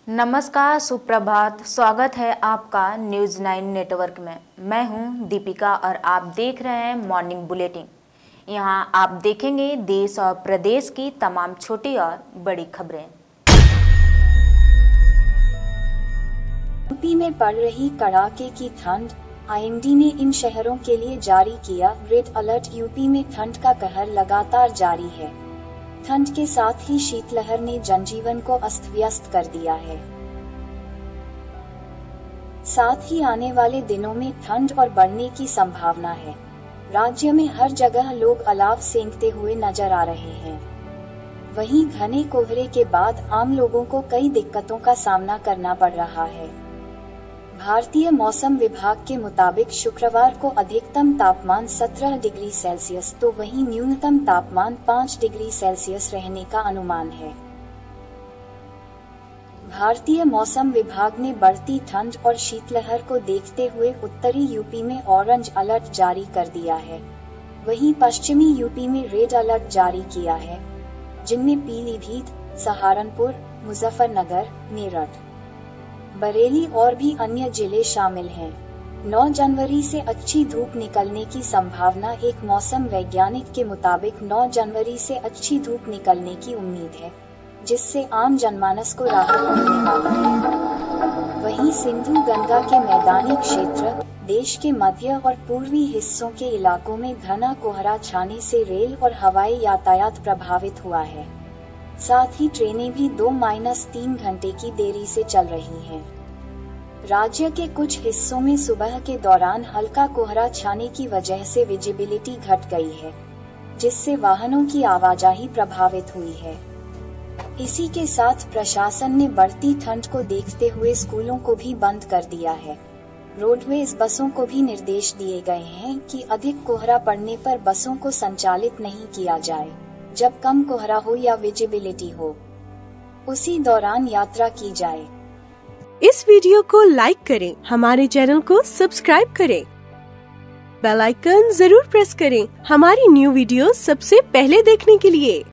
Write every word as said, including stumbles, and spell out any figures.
नमस्कार, सुप्रभात। स्वागत है आपका न्यूज़ नाइन नेटवर्क में। मैं हूं दीपिका और आप देख रहे हैं मॉर्निंग बुलेटिन। यहां आप देखेंगे देश और प्रदेश की तमाम छोटी और बड़ी खबरें। यूपी में पड़ रही कड़ाके की ठंड, आईएमडी ने इन शहरों के लिए जारी किया रेड अलर्ट। यूपी में ठंड का कहर लगातार जारी है। ठंड के साथ ही शीतलहर ने जनजीवन को अस्त व्यस्त कर दिया है। साथ ही आने वाले दिनों में ठंड और बढ़ने की संभावना है। राज्य में हर जगह लोग अलाव सेंकते हुए नजर आ रहे हैं। वहीं घने कोहरे के बाद आम लोगों को कई दिक्कतों का सामना करना पड़ रहा है। भारतीय मौसम विभाग के मुताबिक शुक्रवार को अधिकतम तापमान सत्रह डिग्री सेल्सियस तो वहीं न्यूनतम तापमान पाँच डिग्री सेल्सियस रहने का अनुमान है। भारतीय मौसम विभाग ने बढ़ती ठंड और शीतलहर को देखते हुए उत्तरी यूपी में ऑरेंज अलर्ट जारी कर दिया है। वहीं पश्चिमी यूपी में रेड अलर्ट जारी किया है, जिनमें पीलीभीत, सहारनपुर, मुजफ्फरनगर, मेरठ, बरेली और भी अन्य जिले शामिल हैं। नौ जनवरी से अच्छी धूप निकलने की संभावना। एक मौसम वैज्ञानिक के मुताबिक नौ जनवरी से अच्छी धूप निकलने की उम्मीद है, जिससे आम जनमानस को राहत मिलने वाली है। वहीं सिंधु गंगा के मैदानी क्षेत्र, देश के मध्य और पूर्वी हिस्सों के इलाकों में घना कोहरा छाने से रेल और हवाई यातायात प्रभावित हुआ है। साथ ही ट्रेनें भी दो माइनस तीन घंटे की देरी से चल रही हैं। राज्य के कुछ हिस्सों में सुबह के दौरान हल्का कोहरा छाने की वजह से विजिबिलिटी घट गई है, जिससे वाहनों की आवाजाही प्रभावित हुई है। इसी के साथ प्रशासन ने बढ़ती ठंड को देखते हुए स्कूलों को भी बंद कर दिया है। रोडवेज बसों को भी निर्देश दिए गए हैं कि अधिक कोहरा पड़ने पर बसों को संचालित नहीं किया जाए। जब कम कोहरा हो या विजिबिलिटी हो, उसी दौरान यात्रा की जाए। इस वीडियो को लाइक करें, हमारे चैनल को सब्सक्राइब करें, बेल आइकन जरूर प्रेस करें हमारी न्यू वीडियो सबसे पहले देखने के लिए।